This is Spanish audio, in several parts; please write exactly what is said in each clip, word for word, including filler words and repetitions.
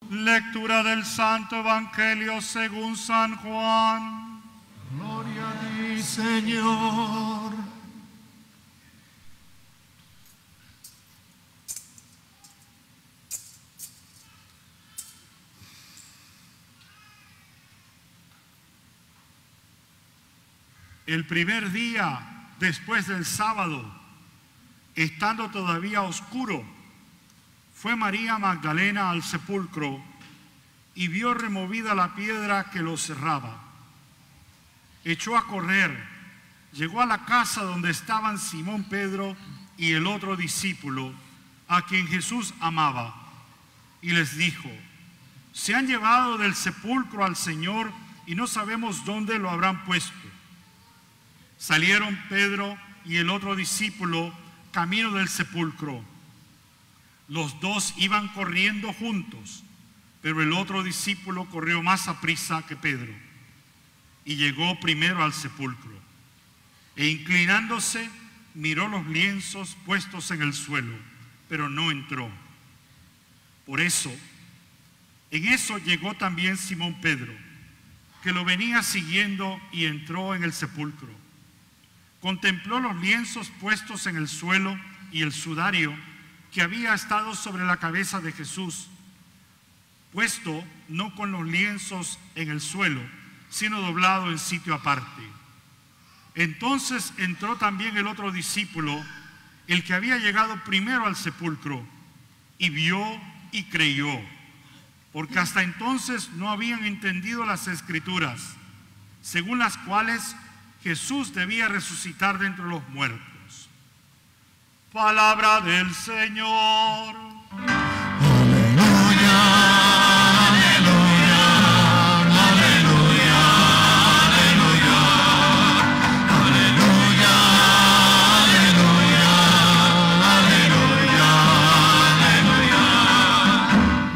Lectura del Santo Evangelio según San Juan. Gloria a ti, Señor. El primer día después del sábado, estando todavía oscuro, fue María Magdalena al sepulcro y vio removida la piedra que lo cerraba. Echó a correr, llegó a la casa donde estaban Simón Pedro y el otro discípulo, a quien Jesús amaba, y les dijo: se han llevado del sepulcro al Señor y no sabemos dónde lo habrán puesto. Salieron Pedro y el otro discípulo camino del sepulcro. Los dos iban corriendo juntos, pero el otro discípulo corrió más aprisa que Pedro y llegó primero al sepulcro. E inclinándose, miró los lienzos puestos en el suelo, pero no entró. Por eso, en eso llegó también Simón Pedro, que lo venía siguiendo, y entró en el sepulcro. Contempló los lienzos puestos en el suelo y el sudario que había estado sobre la cabeza de Jesús, puesto no con los lienzos en el suelo, sino doblado en sitio aparte. Entonces entró también el otro discípulo, el que había llegado primero al sepulcro, y vio y creyó, porque hasta entonces no habían entendido las Escrituras, según las cuales Jesús debía resucitar de entre los muertos. Palabra del Señor. Aleluya, aleluya, aleluya, aleluya, aleluya, aleluya, aleluya, aleluya.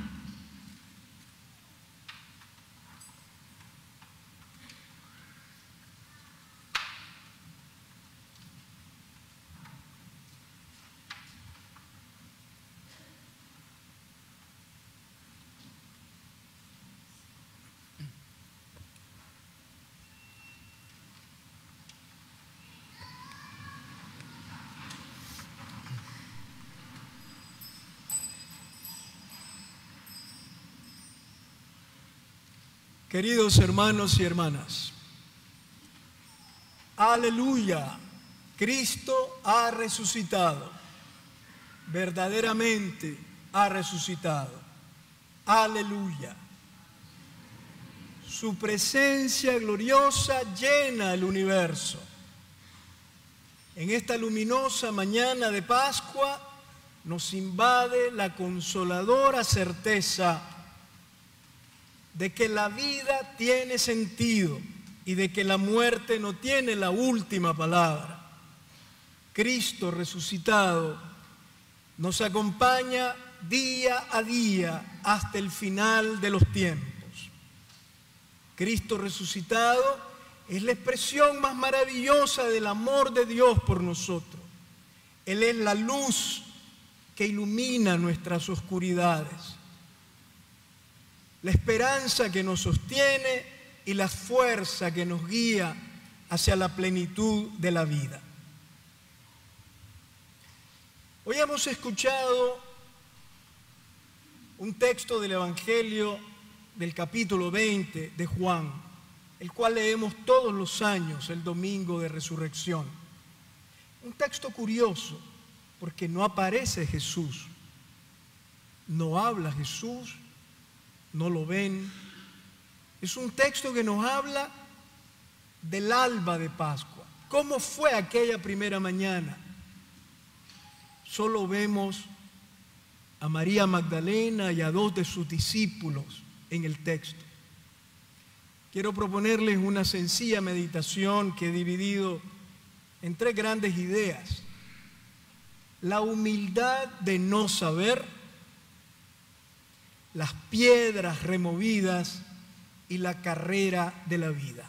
Queridos hermanos y hermanas, aleluya, Cristo ha resucitado, verdaderamente ha resucitado, aleluya. Su presencia gloriosa llena el universo. En esta luminosa mañana de Pascua nos invade la consoladora certeza de que la vida tiene sentido y de que la muerte no tiene la última palabra. Cristo resucitado nos acompaña día a día hasta el final de los tiempos. Cristo resucitado es la expresión más maravillosa del amor de Dios por nosotros. Él es la luz que ilumina nuestras oscuridades, la esperanza que nos sostiene y la fuerza que nos guía hacia la plenitud de la vida. Hoy hemos escuchado un texto del Evangelio del capítulo veinte de Juan, el cual leemos todos los años el domingo de resurrección. Un texto curioso, porque no aparece Jesús, no habla Jesús, no lo ven. Es un texto que nos habla del alba de Pascua. ¿Cómo fue aquella primera mañana? Solo vemos a María Magdalena y a dos de sus discípulos en el texto. Quiero proponerles una sencilla meditación que he dividido en tres grandes ideas: la humildad de no saber, las piedras removidas y la carrera de la vida.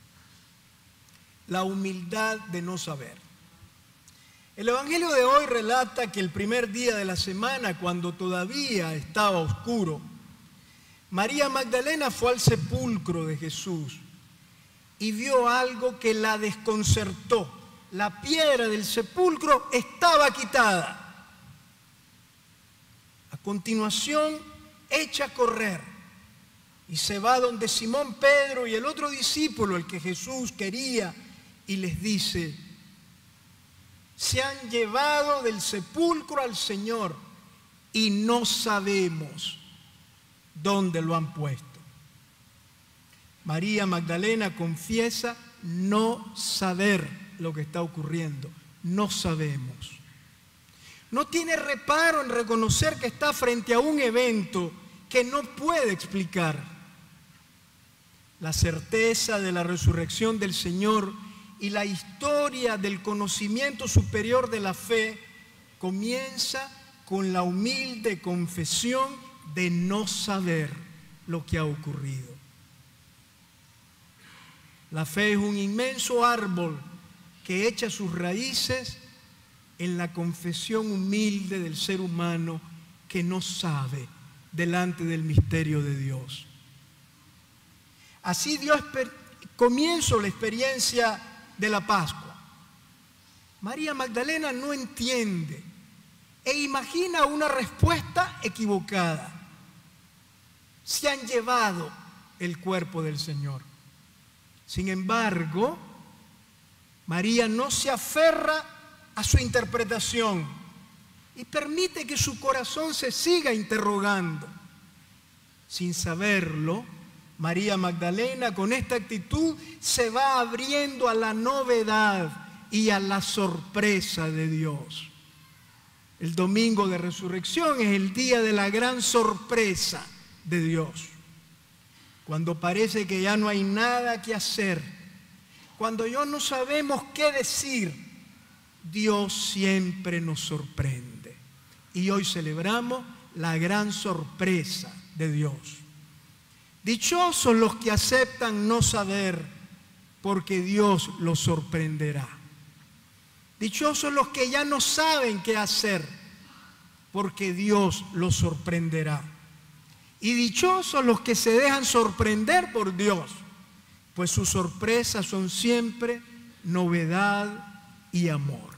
La humildad de no saber. El Evangelio de hoy relata que el primer día de la semana, cuando todavía estaba oscuro, María Magdalena fue al sepulcro de Jesús y vio algo que la desconcertó. La piedra del sepulcro estaba quitada. A continuación, echa a correr y se va donde Simón Pedro y el otro discípulo, el que Jesús quería, y les dice: se han llevado del sepulcro al Señor y no sabemos dónde lo han puesto. María Magdalena confiesa no saber lo que está ocurriendo. No sabemos. No tiene reparo en reconocer que está frente a un evento que no puede explicar. La certeza de la resurrección del Señor y la historia del conocimiento superior de la fe comienza con la humilde confesión de no saber lo que ha ocurrido. La fe es un inmenso árbol que echa sus raíces en la confesión humilde del ser humano que no sabe delante del misterio de Dios. Así dio comienzo la experiencia de la Pascua. María Magdalena no entiende e imagina una respuesta equivocada. Se han llevado el cuerpo del Señor. Sin embargo, María no se aferra a su interpretación y permite que su corazón se siga interrogando. Sin saberlo, María Magdalena con esta actitud se va abriendo a la novedad y a la sorpresa de Dios. El domingo de resurrección es el día de la gran sorpresa de Dios. Cuando parece que ya no hay nada que hacer, cuando ya no sabemos qué decir, Dios siempre nos sorprende. Y hoy celebramos la gran sorpresa de Dios. Dichosos los que aceptan no saber, porque Dios los sorprenderá. Dichosos los que ya no saben qué hacer, porque Dios los sorprenderá. Y dichosos los que se dejan sorprender por Dios, pues sus sorpresas son siempre novedad y amor.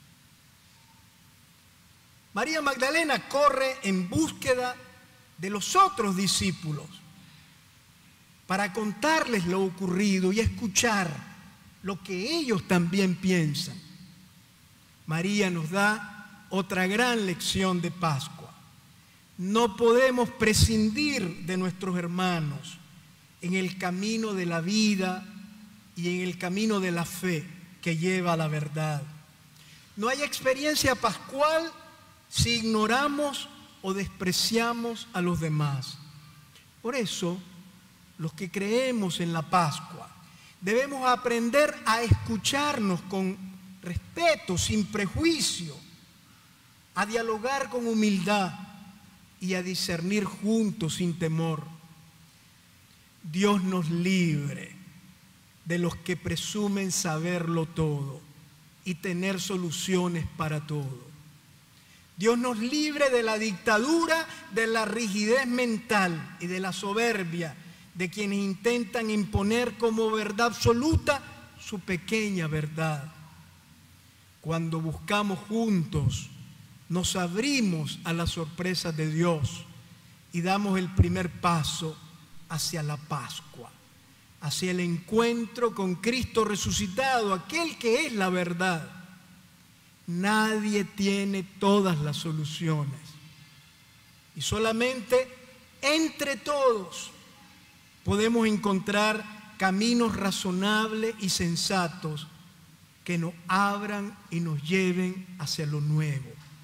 María Magdalena corre en búsqueda de los otros discípulos para contarles lo ocurrido y escuchar lo que ellos también piensan. María nos da otra gran lección de Pascua. No podemos prescindir de nuestros hermanos en el camino de la vida y en el camino de la fe que lleva a la verdad. No hay experiencia pascual si ignoramos o despreciamos a los demás. Por eso, los que creemos en la Pascua, debemos aprender a escucharnos con respeto, sin prejuicio, a dialogar con humildad y a discernir juntos sin temor. Dios nos libre de los que presumen saberlo todo y tener soluciones para todo. Dios nos libre de la dictadura, de la rigidez mental y de la soberbia de quienes intentan imponer como verdad absoluta su pequeña verdad. Cuando buscamos juntos, nos abrimos a las sorpresas de Dios y damos el primer paso hacia la Pascua, hacia el encuentro con Cristo resucitado, aquel que es la verdad. Nadie tiene todas las soluciones y solamente entre todos podemos encontrar caminos razonables y sensatos que nos abran y nos lleven hacia lo nuevo.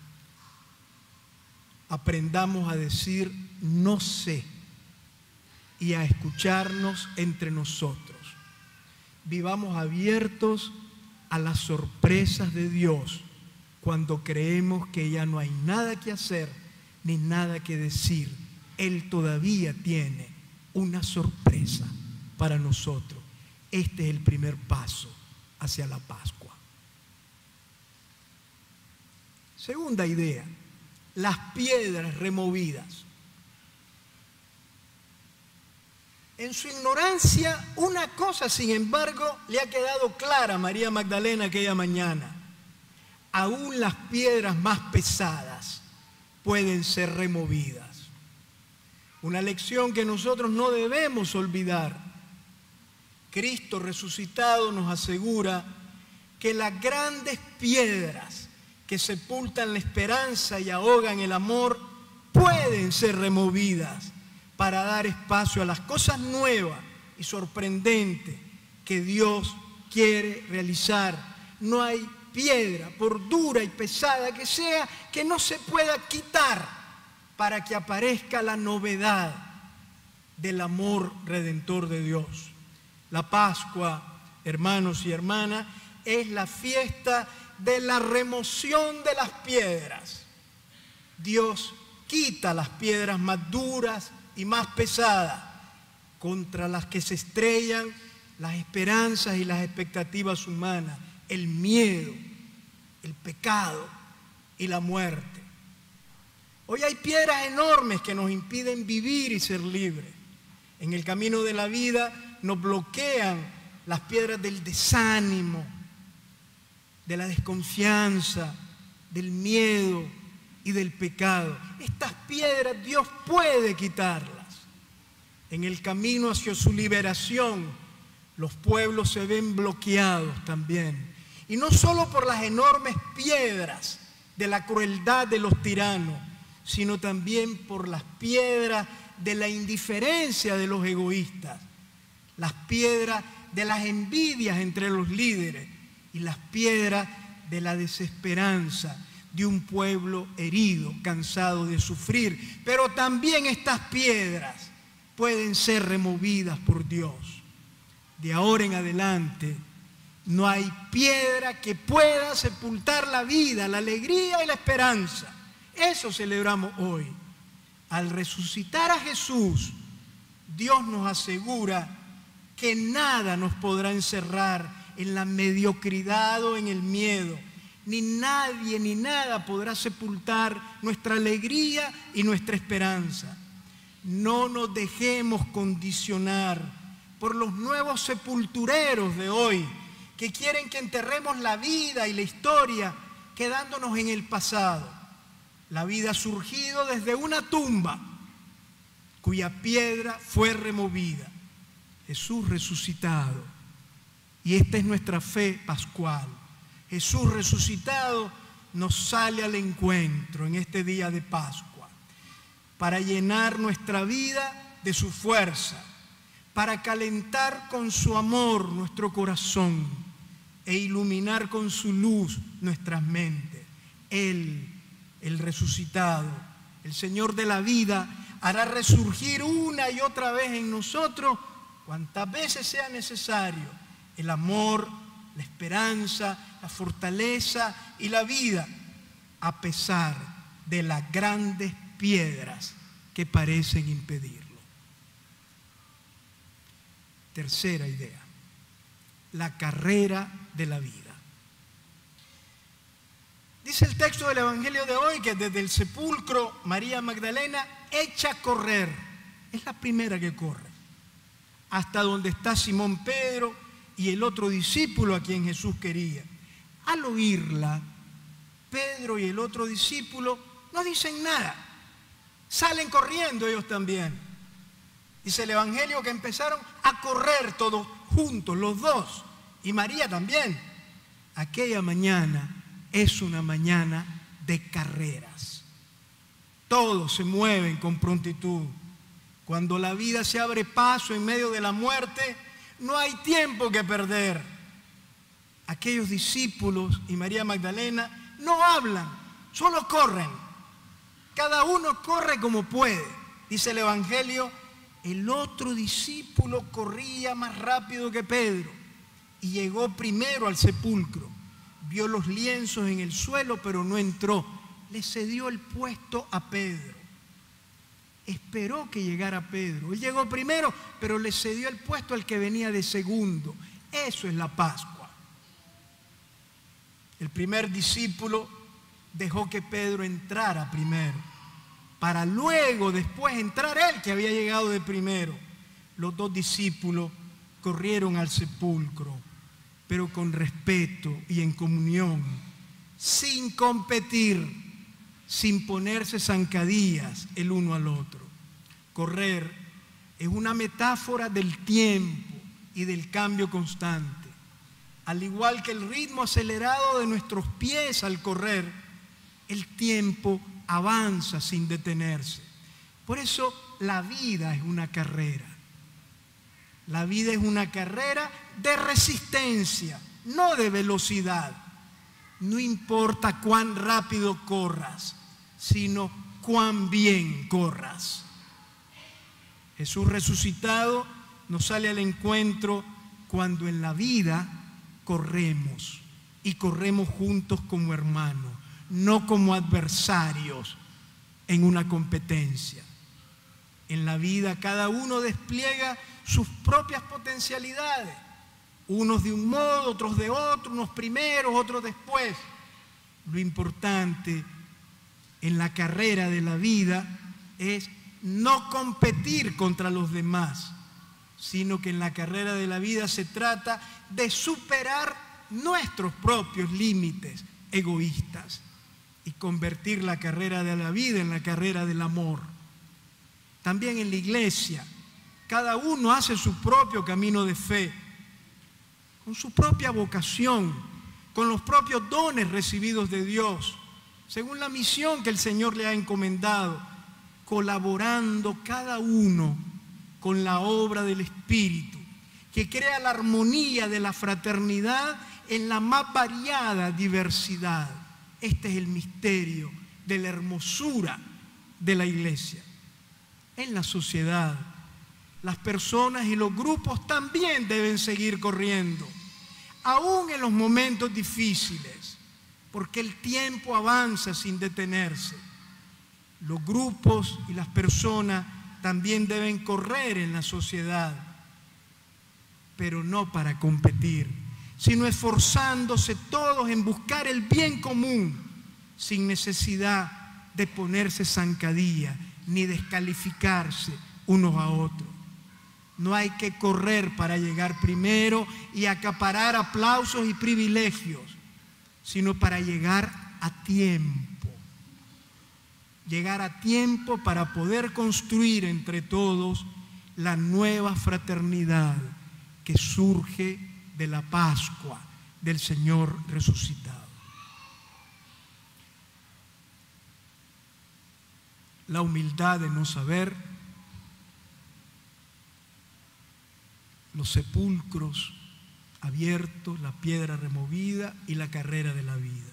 Aprendamos a decir no sé y a escucharnos entre nosotros. Vivamos abiertos a las sorpresas de Dios cuando creemos que ya no hay nada que hacer ni nada que decir. Él todavía tiene una sorpresa para nosotros. Este es el primer paso hacia la Pascua. Segunda idea, las piedras removidas. En su ignorancia, una cosa, sin embargo, le ha quedado clara a María Magdalena aquella mañana. Aún las piedras más pesadas pueden ser removidas. Una lección que nosotros no debemos olvidar. Cristo resucitado nos asegura que las grandes piedras que sepultan la esperanza y ahogan el amor pueden ser removidas para dar espacio a las cosas nuevas y sorprendentes que Dios quiere realizar. No hay piedra, por dura y pesada que sea, que no se pueda quitar para que aparezca la novedad del amor redentor de Dios. La Pascua, hermanos y hermanas, es la fiesta de la remoción de las piedras. Dios quita las piedras más duras y más pesadas contra las que se estrellan las esperanzas y las expectativas humanas, el miedo, el pecado y la muerte. Hoy hay piedras enormes que nos impiden vivir y ser libres. En el camino de la vida nos bloquean las piedras del desánimo, de la desconfianza, del miedo y del pecado. Estas piedras Dios puede quitarlas. En el camino hacia su liberación, los pueblos se ven bloqueados también. Y no solo por las enormes piedras de la crueldad de los tiranos, sino también por las piedras de la indiferencia de los egoístas, las piedras de las envidias entre los líderes y las piedras de la desesperanza de un pueblo herido, cansado de sufrir. Pero también estas piedras pueden ser removidas por Dios. De ahora en adelante, no hay piedra que pueda sepultar la vida, la alegría y la esperanza. Eso celebramos hoy. Al resucitar a Jesús, Dios nos asegura que nada nos podrá encerrar en la mediocridad o en el miedo. Ni nadie ni nada podrá sepultar nuestra alegría y nuestra esperanza. No nos dejemos condicionar por los nuevos sepultureros de hoy, que quieren que enterremos la vida y la historia quedándonos en el pasado. La vida ha surgido desde una tumba cuya piedra fue removida. Jesús resucitado. Y esta es nuestra fe pascual. Jesús resucitado nos sale al encuentro en este día de Pascua para llenar nuestra vida de su fuerza, para calentar con su amor nuestro corazón e iluminar con su luz nuestras mentes. Él, el resucitado, el Señor de la vida, hará resurgir una y otra vez en nosotros, cuantas veces sea necesario, el amor, la esperanza, la fortaleza y la vida, a pesar de las grandes piedras que parecen impedirlo. Tercera idea, la carrera de la vida. Dice el texto del Evangelio de hoy que desde el sepulcro María Magdalena echa a correr, es la primera que corre, hasta donde está Simón Pedro y el otro discípulo a quien Jesús quería. Al oírla, Pedro y el otro discípulo no dicen nada, salen corriendo ellos también. Dice el Evangelio que empezaron a correr todos juntos, los dos, y María también. Aquella mañana es una mañana de carreras. Todos se mueven con prontitud. Cuando la vida se abre paso en medio de la muerte, no hay tiempo que perder. Aquellos discípulos y María Magdalena no hablan, solo corren. Cada uno corre como puede. Dice el Evangelio, el otro discípulo corría más rápido que Pedro y llegó primero al sepulcro. Vio los lienzos en el suelo, pero no entró. Le cedió el puesto a Pedro. Esperó que llegara Pedro. Él llegó primero, pero le cedió el puesto al que venía de segundo. Eso es la Pascua. El primer discípulo dejó que Pedro entrara primero, para luego después entrar él, que había llegado de primero. los dos discípulos corrieron al sepulcro, pero con respeto y en comunión, sin competir, sin ponerse zancadillas el uno al otro. Correr es una metáfora del tiempo y del cambio constante. Al igual que el ritmo acelerado de nuestros pies al correr, el tiempo avanza sin detenerse. Por eso la vida es una carrera. La vida es una carrera de resistencia, no de velocidad. No importa cuán rápido corras, sino cuán bien corras. Jesús resucitado nos sale al encuentro cuando en la vida corremos, y corremos juntos como hermanos, no como adversarios en una competencia. En la vida cada uno despliega sus propias potencialidades, unos de un modo, otros de otro, unos primeros, otros después. Lo importante en la carrera de la vida es no competir contra los demás, sino que en la carrera de la vida se trata de superar nuestros propios límites egoístas y convertir la carrera de la vida en la carrera del amor. También en la iglesia, cada uno hace su propio camino de fe, con su propia vocación, con los propios dones recibidos de Dios, según la misión que el Señor le ha encomendado, colaborando cada uno con la obra del Espíritu, que crea la armonía de la fraternidad en la más variada diversidad. Este es el misterio de la hermosura de la iglesia. En la sociedad, las personas y los grupos también deben seguir corriendo, aún en los momentos difíciles, porque el tiempo avanza sin detenerse. Los grupos y las personas también deben correr en la sociedad, pero no para competir, sino esforzándose todos en buscar el bien común, sin necesidad de ponerse zancadilla ni descalificarse unos a otros. No hay que correr para llegar primero y acaparar aplausos y privilegios, sino para llegar a tiempo. Llegar a tiempo para poder construir entre todos la nueva fraternidad que surge de la Pascua del Señor resucitado. La humildad de no saber, los sepulcros abiertos, la piedra removida y la carrera de la vida.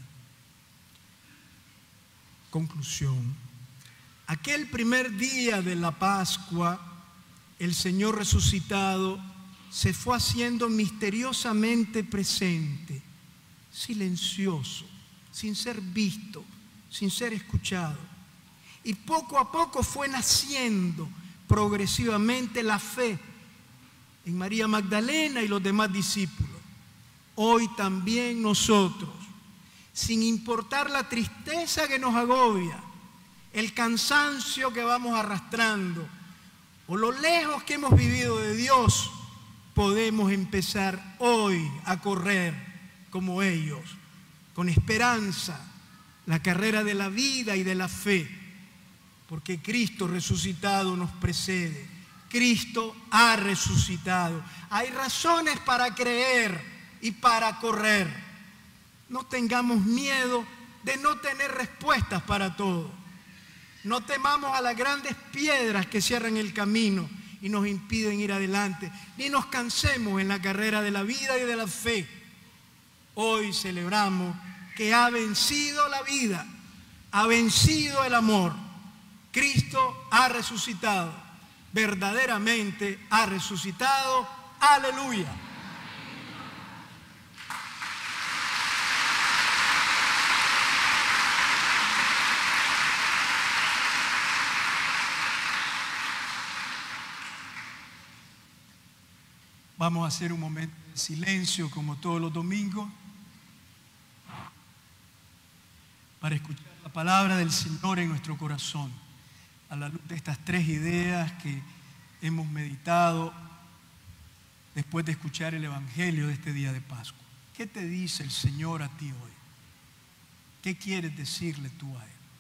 Conclusión. Aquel primer día de la Pascua, el Señor resucitado se fue haciendo misteriosamente presente, silencioso, sin ser visto, sin ser escuchado. Y poco a poco fue naciendo progresivamente la fe en María Magdalena y los demás discípulos. Hoy también nosotros, sin importar la tristeza que nos agobia, el cansancio que vamos arrastrando o lo lejos que hemos vivido de Dios, podemos empezar hoy a correr como ellos, con esperanza, la carrera de la vida y de la fe, porque Cristo resucitado nos precede. Cristo ha resucitado. Hay razones para creer y para correr. No tengamos miedo de no tener respuestas para todo. No temamos a las grandes piedras que cierran el camino y nos impiden ir adelante, ni nos cansemos en la carrera de la vida y de la fe. Hoy celebramos que ha vencido la vida, ha vencido el amor. Cristo ha resucitado, verdaderamente ha resucitado. ¡Aleluya! Vamos a hacer un momento de silencio como todos los domingos para escuchar la palabra del Señor en nuestro corazón, a la luz de estas tres ideas que hemos meditado después de escuchar el Evangelio de este día de Pascua. ¿Qué te dice el Señor a ti hoy? ¿Qué quieres decirle tú a Él?